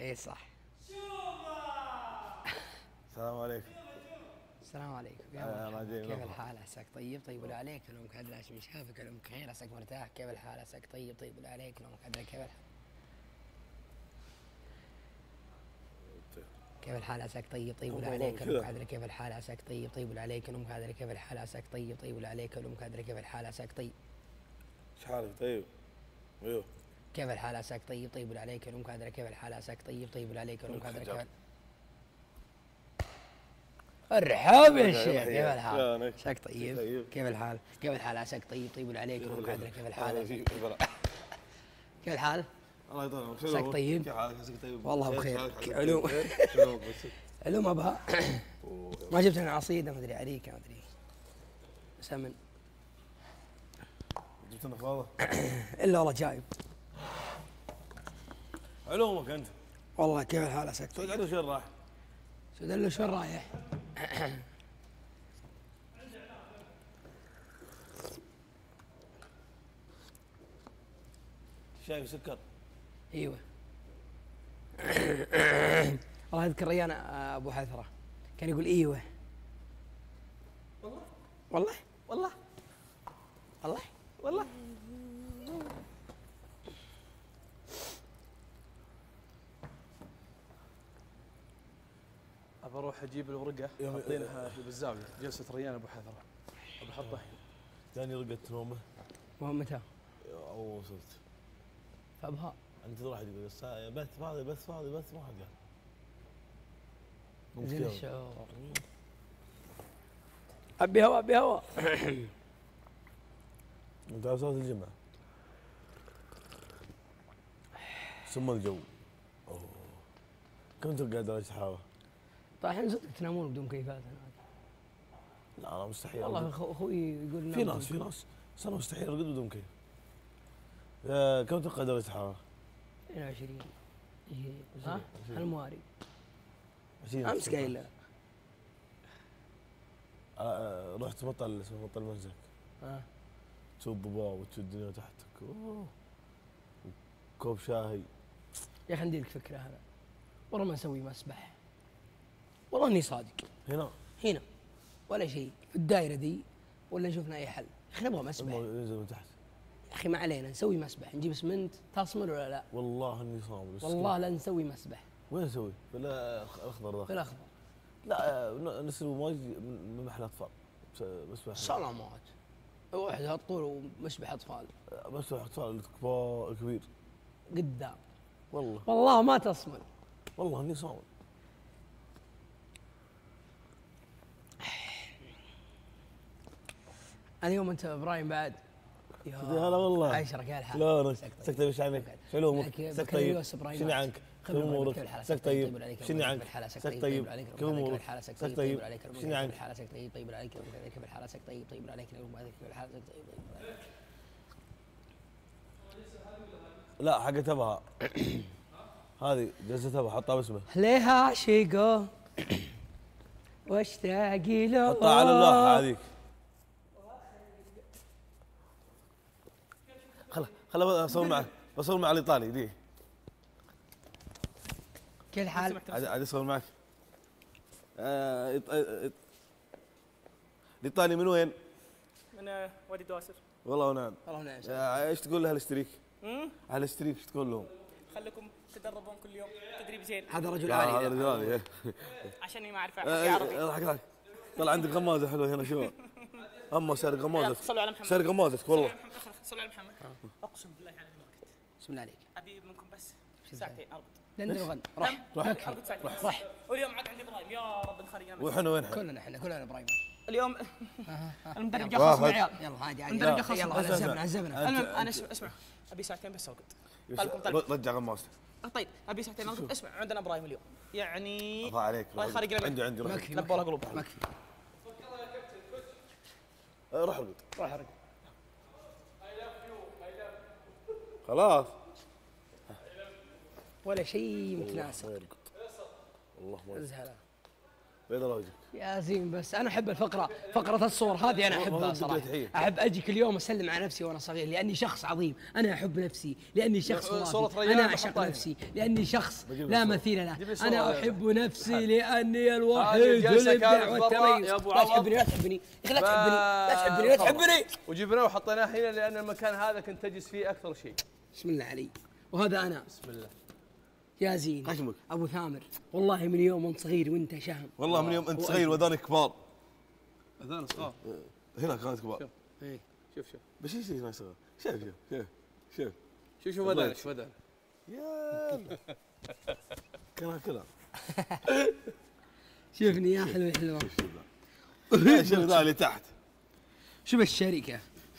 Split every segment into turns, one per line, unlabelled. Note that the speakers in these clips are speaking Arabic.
اي صح.
السلام عليكم.
السلام عليكم. كيف الحال؟ عساك طيب؟ طيب ولا عليك؟ الامك عدل عشان شافك. الامك خير؟ عساك مرتاح؟ كيف الحال؟ عساك طيب؟ طيب ولا عليك؟ الامك عدل كيف الحال؟ كيف الحال؟ عساك طيب؟ طيب ولا عليك؟ الامك عدل كيف الحال؟ عساك طيب؟ طيب ولا عليك؟ الامك عدل كيف الحال؟ عساك طيب؟ طيب ولا عليك؟ الامك عدل كيف الحال؟ عساك طيب؟
ايش حالك طيب؟ ايوه.
كيف الحال؟ عساك طيب؟ طيب ولا عليك؟ الامك عدل كيف الحال؟ عساك طيب؟ طيب ولا عليك؟ الامك عدل كيف ارحب يا شيخ. كيف الحال؟ عساك طيب؟ كيف الحال؟ كيف الحال؟ عساك طيب؟ طيب ولا عليك؟ الامك عدل كيف الحال؟ كيف الحال؟
الله يطول.
عساك طيب؟
كيف حالك؟ عساك طيب؟
والله بخير. علوم. علوم ابها. ما جبت لنا عصيده، ما ادري عريكه، ما ادري سمن.
جبت لنا فاضه؟
الا والله جايب.
علومك انت.
والله كيف الحال؟ عساك
سعود
طيب؟
عنده شين راح؟
سعود له شو رايح؟
شاي وسكر؟
ايوه. والله اذكر ريان ابو حثره كان يقول ايوه. والله والله والله والله والله.
ابى اروح اجيب الورقه حاطينها بالزاويه جلسه ريان ابو حثره. ابى احطها هنا.
ثاني رقت نومه.
متى؟
او وصلت.
فابها.
انت واحد يقول بث فاضي بث فاضي بث ما حد قال.
زين الشعور. ابي هوا ابي هوا.
انت على صوت الجمعه. ثم الجو. اوه. كم تلقى درجه حراره؟
طيب الحين صدق تنامون بدون مكيفات هناك؟
لا انا مستحيل.
والله اخوي يقول
في ناس بس انا مستحيل ارقد بدون مكيف. كم تلقى درجه حراره؟
22 ها؟ المواري
20.
امس قايل له.
رحت مطل اسمه مطل منزك. تشوف الضباب وتشوف الدنيا تحتك. اوه. كوب شاهي.
يا اخي عندي لك فكره هذا. والله ما نسوي مسبح. والله اني صادق. هنا ولا شيء في الدائره دي، ولا نشوفنا اي حل. يا اخي نبغى مسبح.
ينزل من تحت.
يا اخي ما علينا نسوي مسبح، نجيب اسمنت تصمر ولا لا؟
والله اني صامل.
والله لا نسوي مسبح.
وين نسوي؟ في الاخضر ذا.
في الاخضر.
لا نسوي ماي من محل اطفال. مسبح.
سلامات. واحد هالطول ومسبح اطفال.
مسبح اطفال كبير.
قدام.
والله
ما تصمل.
والله اني صامل.
اليوم انت ابراهيم بعد.
يا هلا والله.
عايشرك يا الحال.
لا سكت ايش عنك؟ شو علومك؟ سك طيب. شنو عنك؟ كيف امورك؟ سك طيب. شنو عنك؟ سك طيب. كيف امورك؟ سك طيب. شنو عنك؟
سك طيب. طيب عليك كيف الحال؟ سك طيب. طيب عليك كيف الحال؟ سك طيب.
لا حقت ابها. هذه جلسة ابها حطها باسمه.
ليها عشقه واشتاق له.
حطها على اللوحة هذيك. خلا بصور مع الايطالي دي.
كيف الحال؟
عاد اصور معك. الايطالي من وين؟
من وادي دواسر.
والله ونعم.
والله نعم.
ايش تقول لاهل الشريك؟ اهل الشريك ايش تقول لهم؟
خليكم تدربون كل يوم تدريب زين.
هذا رجل عالي.
هذا رجل عالي.
عشاني ما اعرف احكي عربي.
طلع عندك غمازه حلوه هنا شو؟ اما سارق غمازتك.
صلوا على محمد.
سارق غمازتك والله.
صلوا على محمد. اقسم بالله على الوقت.
بسم الله عليك.
ابي منكم بس ساعتين ارقد.
لندن وغن.
روح
ارقد ساعتين.
روح.
واليوم عاد عندي ابراهيم يا رب نخرج.
وين احنا؟
كلنا ابراهيم.
اليوم المدرب جا خاص معي.
يلا عادي
المدرب جا خاص.
يلا عزمنا.
المهم انا اسمع ابي ساعتين بس ارقد.
رجع غمازتك.
طيب ابي ساعتين ارقد. اسمع عندنا ابراهيم اليوم يعني
الله عليك.
الله يخرج لنا.
عندي
لبوا له قلوب.
مكفي.
روح ارقد.
روح ارقد.
خلاص.
ولا شيء متناسق.
الله ما
ازهله.
بيض وجهك
يا زين. بس انا احب الفقره، فقره الصور هذه انا احبها صراحه. احب اجي كل يوم اسلم على نفسي وانا صغير، لاني شخص عظيم. انا احب نفسي لاني شخص راقي. انا اعشق نفسي لاني شخص لا مثيل له. انا احب نفسي لاني الوحيد والابداع والتميز. لا تحبني لا تحبني يا اخي، لا تحبني لا تحبني لا تحبني.
وجبناه وحطيناه هنا لان المكان هذا كنت تجلس فيه اكثر شيء.
بسم الله علي. وهذا انا.
بسم الله.
يا زين
خشمك
ابو ثامر، والله من يوم انت صغير وانت شهم.
والله من يوم انت صغير واذانك كبار.
اذان صغار
هنا كانت كبار.
شوف
بس ايش هنا صغار؟ شوف شوف شوف
شوف شوف اذانك شوف اذانك.
يلا كلام
شوفني يا حلوه حلوه.
شوف ذا اللي تحت.
شوف الشركه.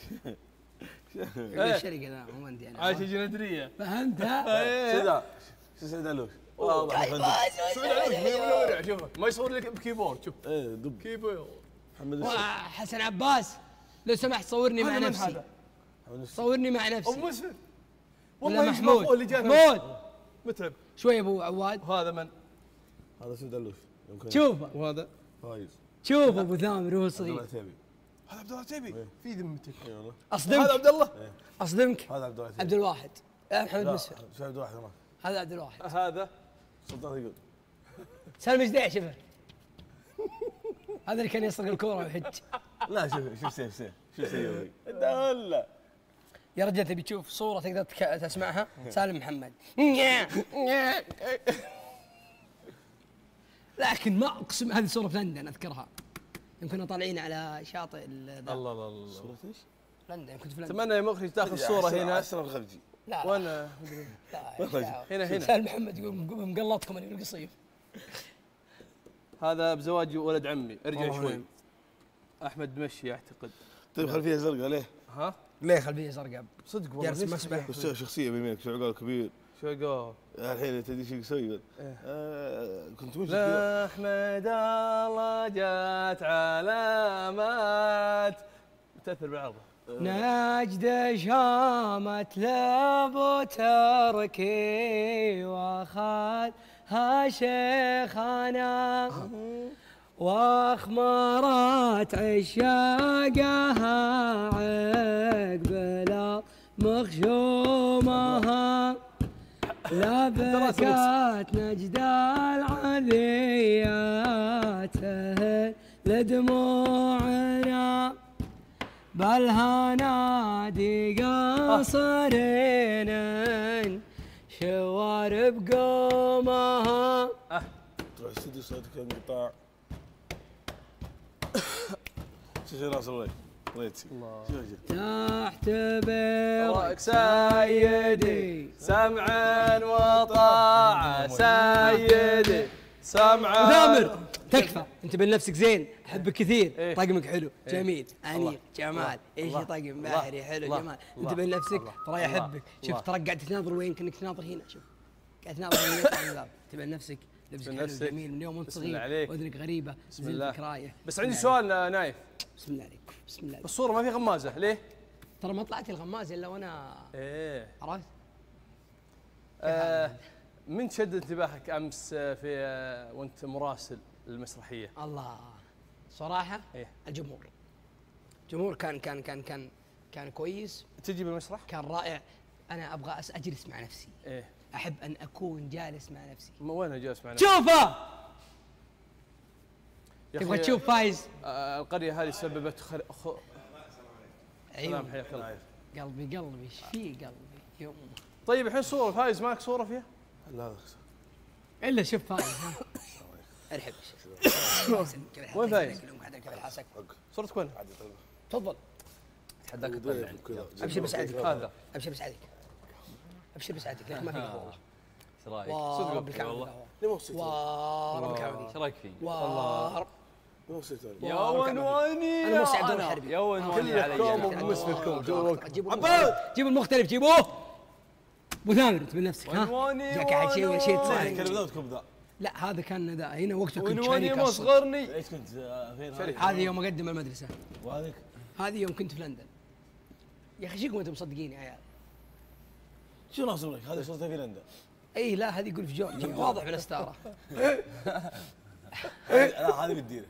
الشركه ذا مو عندي انا.
عايشه جندريه.
فهمتها؟
شو ذا؟ شو سعيد علوش؟ واضح
شوف ما يصور لك بكيبورد. شوف
ايه دب
كيبورد.
محمد
حسن عباس لو سمحت صورني مع نفسي. صورني مع نفسي.
ام مسفر
والله محمود اللي جاء. محمود
متعب
شوي ابو عواد.
وهذا من؟
هذا سعيد علوش.
شوفه.
وهذا
فايز.
شوف ابو ثامر وهو صغير.
هذا عبد الله العتيبي في ذمتك.
اي والله.
اصدمك.
هذا عبد الله.
اصدمك.
هذا عبد الله
عبد الواحد. محمد مسفر.
شو عبد الواحد هناك؟
هذا عبد الواحد.
هذا
سلطان يقول
سالم جديع. شوفه هذا اللي كان يسرق الكوره ويحج.
لا شوف سيف شو سيف دله
يا رجال تبي تشوف صوره تقدر تسمعها؟ سالم محمد. لكن ما اقسم هذه صوره في لندن اذكرها، يوم كنا طالعين على شاطئ
الله الله الله.
صورة ايش؟
لندن. كنت في لندن.
اتمنى يا مخرج تاخذ صوره هنا.
اسرى الخليجي.
لا
وانا هنا
سالم محمد يقول مقلطكم اللي بالقصيم.
هذا بزواج ولد عمي. ارجع شوي. احمد دمشي اعتقد.
طيب خلفيه زرقاء ليه؟
ها؟
ليه خلفيه زرقاء؟
صدق والله.
جالس مسبح.
بس شخصيه بينك شو عقال كبير.
شو قال؟
الحين تدري شو يسوي؟ كنت مش
احمد الله جات علامات تاثر بالعرض.
نجد شامت لابو تركي وخالها شيخنا واخمرت عشاقها عقب مخشومها لا بكات نجد العذيات لدموعنا بل هنادي قصرين شوارب قومها.
تروح استديو صوتك انقطاع. شو ناصر ريتسي
تحت بيرك
سيدي سمعا وطاعة سيدي سمعا.
ثامر تكفى انت بين نفسك زين، احبك كثير. طقمك حلو جميل انيق جمال. ايش طقم باهري حلو جمال. انت بين نفسك ترى يحبك. شوف ترى قاعد تناظر وين كانك تناظر هنا. شوف قاعد تناظر وين انت بين نفسك. لبسك حلو جميل من يوم وانت صغير واذنك غريبه.
بسم الله.
رايح.
بس عندي سؤال نايف.
بسم الله عليك. بسم الله عليك.
الصورة ما في غمازة ليه؟
ترى ما طلعت الغمازة الا وانا عرفت؟
من شد انتباهك امس في وانت مراسل المسرحية؟
الله صراحة الجمهور. الجمهور كان كويس.
تجي بالمسرح؟
كان رائع. انا ابغى اجلس مع نفسي. احب ان اكون جالس مع نفسي.
وين جالس مع نفسي؟
شوفه تبغى تشوف فايز.
القرية هذه سببت
ايوه
حياك الله.
قلبي ايش فيه قلبي يوم.
طيب الحين صورة فايز ماك صورة فيها؟
لا
الا شوف فايز. ارحب.
وين فايز؟ صورتك وين؟
تفضل.
اتحداك
ابشر بسعدك.
هذا
ابشر بسعدك. ابشر بسعدك لكن ما في قهوه.
ايش رايك؟
صدق رب الكعبه والله. رب الكعبه
ايش رايك فيه؟
والله
يا ونواني
انا موسع الدور الحربي.
يا ونواني علي
ومسفركم جيبوا المختلف جيبوه. ابو ثامر انت من نفسك ها؟ جاك احد شيء ولا شيء تصاري؟ لا هذا كان ذا هنا وقت كنت
ونواني مصغرني.
ايش كنت فين؟
هذه يوم اقدم المدرسه.
وهذيك؟
هذه يوم كنت في لندن. يا اخي شيكم انتم مصدقين يا عيال؟
شو ناصر لك؟ هذه صورتها في لندن.
اي لا هذه يقول في جورجيا واضح بالاستاره.
لا هذه بالديره.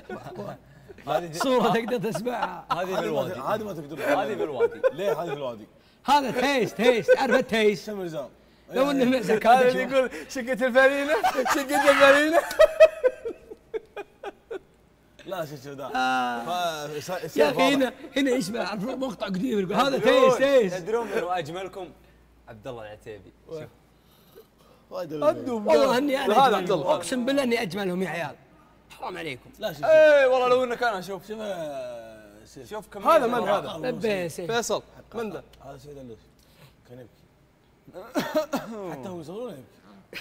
صورة تقدر تسمعها.
هذه بالوادي. هذه ما تقدر. هذه بالوادي. ليه هذه بالوادي؟
هذا تيست تعرف التيست.
شو النظام؟
لو انه مأزك
هذا اللي يقول شقة الفرينة شقة الفرينة.
لا شوف ذا.
يا اخي هنا يشبه مقطع قديم يقول هذا تيست.
تدرون منو اجملكم؟ عبد الله العتيبي. شوف
والله اني انا هذا عبد الله، اقسم بالله اني اجملهم يا عيال، حرام عليكم.
لا شوف
اي والله لو انك انا اشوف
شوف
كم هذا من هذا؟
لبيس
فيصل من ذا؟
هذا سيد اللوش كان يبكي. حتى هم يصورونه يبكي.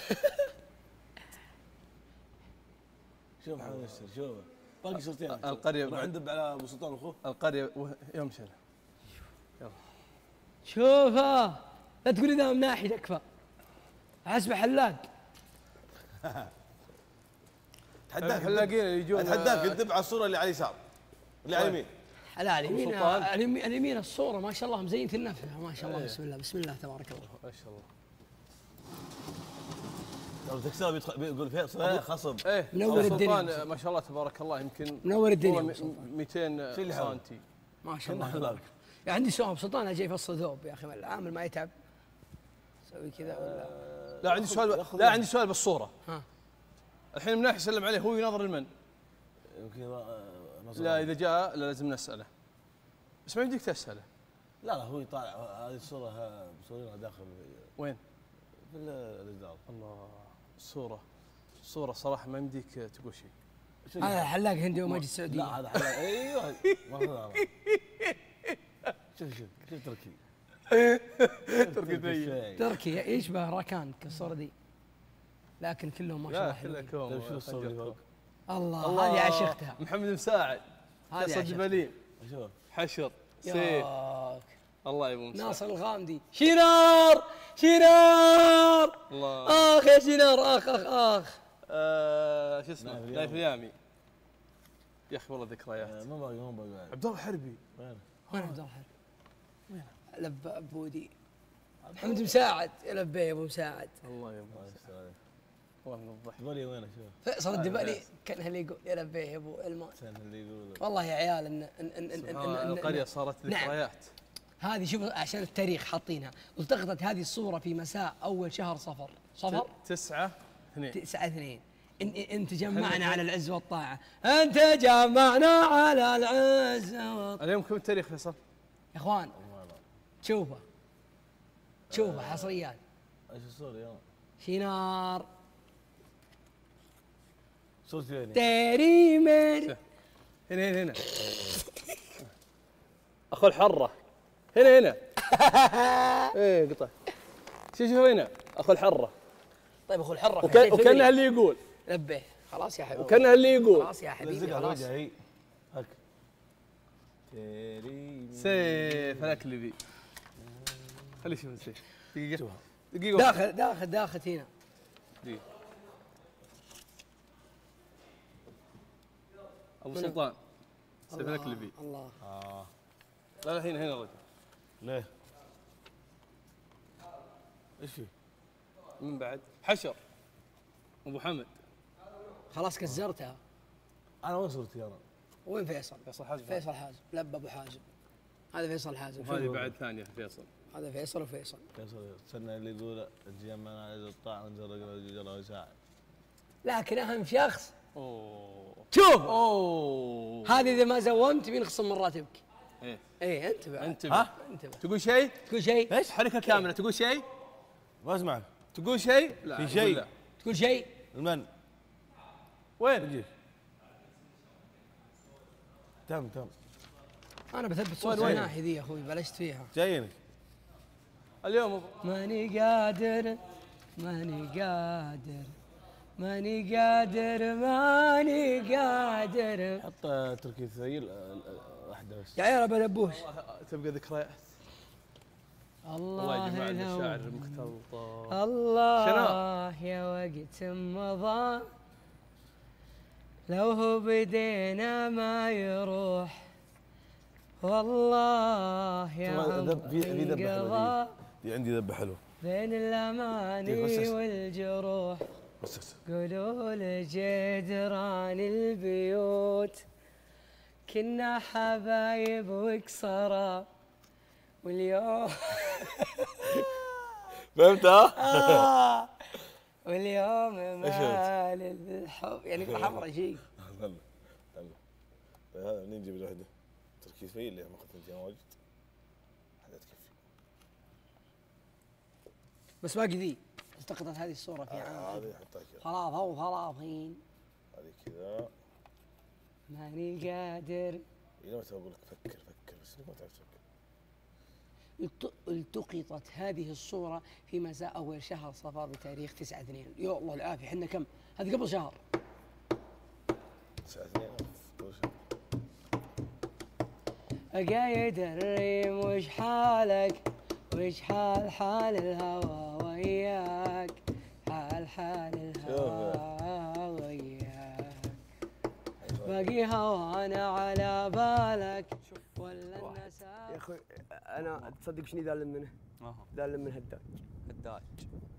شوف محمد الشر شوف باقي صورتين.
القرية
روح عند على ابو سلطان اخوه.
القرية يوم شل.
شوفها لا تقول اذا من ناحية تكفى. حسب حلاق.
الحلاقين اللي يجون
اتحداك تدب على الصورة اللي على اليسار اللي على اليمين.
لا اليمين الصورة ما شاء الله مزينة النفس ما شاء الله. بسم الله بسم الله تبارك الله.
ما شاء الله.
لو تكسر بيقول فيها خصم.
ايه
منور الدنيا
ما شاء الله تبارك الله يمكن
منور الدنيا
200 سنتي
ما شاء الله. يعني عندي سؤال سلطان اجي يفصل ذوب يا اخي العامل ما يتعب يسوي كذا ولا؟
لا عندي سؤال عندي سؤال بالصورة.
ها
الحين من ناحية يسلم عليه هو ينظر لمن؟
يمكن
لا إذا جاء لازم نسأله. بس ما يمديك تسأله.
لا هو يطالع هذه الصورة مصورينها داخل.
وين؟
في الإصدار.
الله الصورة صراحة ما يمديك تقول شيء.
هذا حلاق هندي وماجي السعودية.
لا هذا حلاق ايوه شوف تركي.
تركي يشبه راكان كالصورة دي لكن كلهم ما شاء الله
حلوين. كلهم
شوف الصورة اللي فوق.
الله هذه عشقتها.
محمد مساعد
هذه
جبلين
شوف
حشر سيف الله يبون
ناصر الغامدي شنار
الله
اخ يا شنار اخ
شو اسمه لايف اليامي يا اخي والله ذكريات.
ما باقي
عبد الله الحربي
وين عبد الله الحربي؟ وين؟ لبى بودي محمد مساعد لبى يا ابو مساعد.
الله يبارك والله من الضحك.
دبالي وينه شوف
فيصل الدبالي كان اللي يقول يا لبى يا ابو المان.
اللي يقول
والله يا عيال ان
القرية صارت ذكريات.
هذه شوف عشان التاريخ حاطينها. التقطت هذه الصورة في مساء أول شهر صفر 9/2 أنت جمعنا على العز والطاعة. أنت جمعنا على العز والطاعة.
اليوم كم التاريخ فيصل؟
يا إخوان شوفه حصريات.
ايش الصورة يلا
شنار
صورتي وين؟
تريمر
هنا أخو الحرة هنا ايه قطع شوف هنا اخو الحرة.
طيب اخو الحرة
وكانها اللي يقول
لبيه خلاص يا حبيبي
وكانها اللي يقول
خلاص يا حبيبي خلاص
هك
سيف الاكلبي خلي يشوف سيف دقيقة
داخل هنا
دقيقة ابو سلطان سيف الاكلبي
الله
لا هنا الرجل
ليه؟ ايش فيه؟
من بعد حشر ابو حمد
خلاص كسرتها.
انا وين صورتي انا؟
وين فيصل
حازم
فيصل حازم لب ابو حازم. هذا فيصل حازم.
وهذه بعد ثانية فيصل.
هذا فيصل وفيصل.
استنى اللي يقول تجمعنا على الطاعة نزل وساعد.
لكن اهم شخص
شوف
هذه اذا ما زومت بينخصم من راتبك.
ايه
انتبه
انتبه تقول شيء؟
ايش؟
حركة كاملة تقول شيء؟
ما اسمعك.
تقول شيء؟
لا في شيء.
تقول شيء؟
المن
وين؟
يجي تم
انا بثبت صوت الناحية ذي يا اخوي بلشت فيها.
جايينك
اليوم
ماني قادر
حط تركي ثقيل واحدة بس
يا عيال بدبوش.
تبقى ذكريات.
الله
يا جماعة الشاعر المختلط.
الله يا وقت مضى لو هو بدينا ما يروح والله يا
في ذبة حلوة. دي عندي ذبة حلوة
بين الأماني والجروح
بس
قولوا لجدران البيوت كنا حبايب وكسرة واليوم
فهمتها؟
واليوم مال الحب يعني حمرا شيء.
طيب هذا منين نجيب الوحده؟ تركيز فيه اللي ما اخذت انت واجد. هذا تكفي.
بس باقي ذي التقطت هذه الصورة في عام.
هذه حطها كذا.
ثلاثة وثلاثين.
هذه كذا.
ماني قادر.
الى متى اقول لك فكر بس ما تعرف تفكر.
التقطت هذه الصورة في مساء أول شهر صفر بتاريخ 9/2. يا الله العافية حنا كم؟ هذه قبل شهر.
9/2 قبل شهر.
قايد الريم وش حالك؟ وش حال الهوى وياك؟ حال الهوى وياك. باقي هوانا على بالك ولا النساء.
يا اخوي انا تصدق شنو ذالم منه؟ ذالم من هداج.